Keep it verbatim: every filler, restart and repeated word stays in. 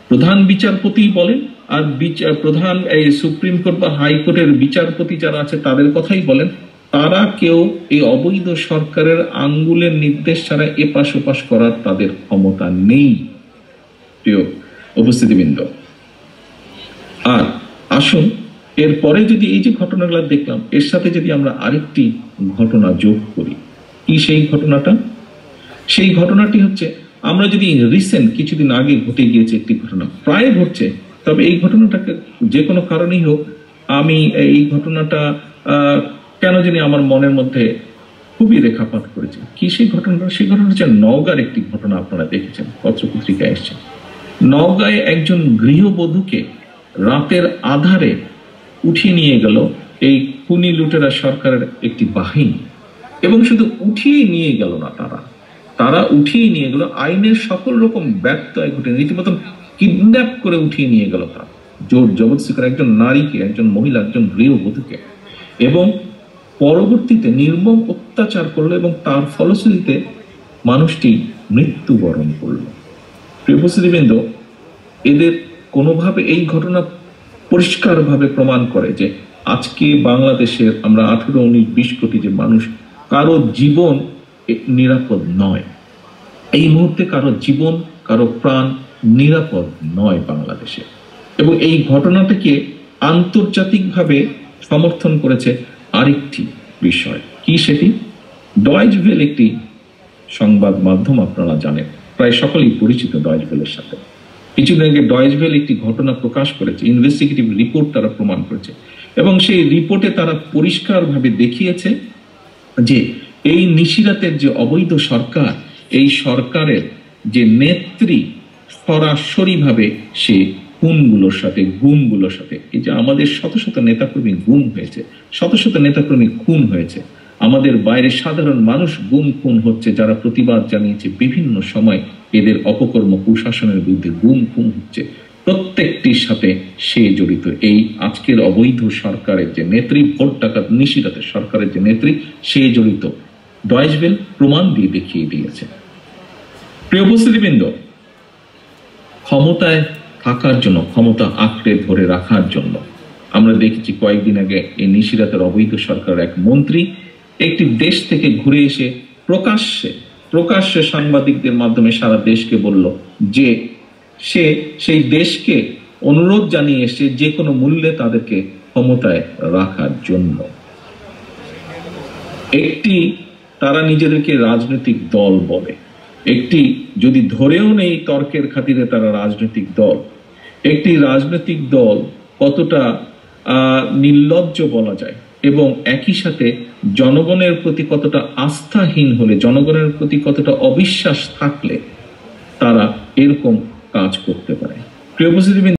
প্রধান বিচারপতি বলেন আর বিচার প্রধান এই সুপ্রিম কোর্ট বা হাইকোর্টের বিচারপতি যারা আছে তাদের কথাই বলেন, তারা কেউ এই অবৈধ সরকারের আঙ্গুলের নির্দেশ ছাড়া এপাশ ওপাশ করার তাদের ক্ষমতা নেই। প্রিয় উপস্থিতিবৃন্দ, আর আসুন এরপরে যদি এই যে ঘটনাগুলো দেখলাম এর সাথে যদি আমরা আরেকটি ঘটনা যোগ করি, কি সেই ঘটনাটা? সেই ঘটনাটি হচ্ছে, আমরা যদি রিসেন্ট কিছুদিন আগে ঘটে গিয়েছে একটি ঘটনা, প্রায় ঘটছে, তবে এই ঘটনাটাকে যে কোনো কারণেই হোক আমি এই ঘটনাটা আহ কেন জানি আমার মনের মধ্যে খুবই রেখাপাত করেছে। কি সেই ঘটনাটা? সেই ঘটনা হচ্ছে নওগাঁর একটি ঘটনা, আপনারা দেখেছেন, পত্রপত্রিকায় এসছে। নওগাঁয় একজন গৃহবধূকে রাতের আধারে উঠিয়ে নিয়ে গেল এই খুনি লুটেরা সরকারের একটি বাহিনী, এবং শুধু উঠিয়ে নিয়ে গেল না, তারা তারা উঠিয়ে নিয়ে গেল আইনের সকল রকম ব্যত্যয় ঘটে রীতিমতন কিডন্যাপ করে উঠিয়ে নিয়ে গেল, তার জোর জবরদস্তি করে একজন নারীকে, একজন মহিলা, একজন গৃহবধূকে, এবং পরবর্তীতে নির্মম অত্যাচার করলো এবং তার ফলশ্রুতিতে মানুষটি মৃত্যুবরণ করলো। প্রিয় উপস্থিতিবৃন্দ, এদের কোনোভাবে এই ঘটনা পরিষ্কারভাবে প্রমাণ করে যে আজকে বাংলাদেশের আমরা আঠেরো উনিশ বিশ কোটি যে মানুষ, কারো জীবন নিরাপদ নয়। এই মুহূর্তে কারো জীবন, কারো প্রাণ নিরাপদ নয় বাংলাদেশে। এবং এই ঘটনাটাকে আন্তর্জাতিকভাবে সমর্থন করেছে আরেকটি বিষয়। কি সেটি? ডয়েচ ভেল একটি সংবাদ মাধ্যম, আপনারা জানেন, প্রায় সকলেই পরিচিত ডয়েচ ভেলের সাথে। কিছুদিন আগে ডয়েচ ভেল একটি ঘটনা প্রকাশ করেছে, ইনভেস্টিগেটিভ রিপোর্ট তারা প্রমাণ করেছে, এবং সেই রিপোর্টে তারা পরিষ্কারভাবে দেখিয়েছে যে এই নিশিরাতের যে অবৈধ সরকার, এই সরকারের যে নেত্রী সরাসরিভাবে সে খুনগুলোর সাথে, গুমগুলোর সাথে, এই যে আমাদের শত শত নেতাকর্মী গুম হয়েছে, শত শত নেতাকর্মী খুন হয়েছে, আমাদের বাইরে সাধারণ মানুষ গুম খুন হচ্ছে, যারা প্রতিবাদ জানিয়েছে বিভিন্ন সময় এদের অপকর্ম কুশাসনের বিরুদ্ধে গুম খুন হচ্ছে, প্রত্যেকটির সাথে সে জড়িত। এই আজকের অবৈধ সরকারের যে নেত্রী, ভোট ডাকাত নিশিরাতের সরকারের যে নেত্রী, সে জড়িত। ডয়েচ ভেল প্রমাণ দিয়ে দেখিয়ে দিয়েছে। প্রিয় উপস্থিতিবৃন্দ, ক্ষমতায় থাকার জন্য, ক্ষমতা আঁকড়ে ধরে রাখার জন্য আমরা দেখেছি কয়েকদিন আগে এই নিশিরাতের অবৈধ সরকারের এক মন্ত্রী একটি দেশ থেকে ঘুরে এসে প্রকাশ্যে প্রকাশ্যে সাংবাদিকদের মাধ্যমে সারা দেশকে বলল যে সে সেই দেশকে অনুরোধ জানিয়ে এসে যে কোনো মূল্যে তাদেরকে ক্ষমতায় রাখার জন্য। একটি তারা নিজেদেরকে রাজনৈতিক দল বলে, একটি যদি ধরেও নেই তর্কের খাতিরে তারা রাজনৈতিক দল, একটি রাজনৈতিক দল কতটা আহ নির্লজ্জ বলা যায়, এবং একই সাথে জনগণের প্রতি কতটা আস্থাহীন হলে, জনগণের প্রতি কতটা অবিশ্বাস থাকলে তারা এরকম কাজ করতে পারে। প্রিয় উপস্থিতি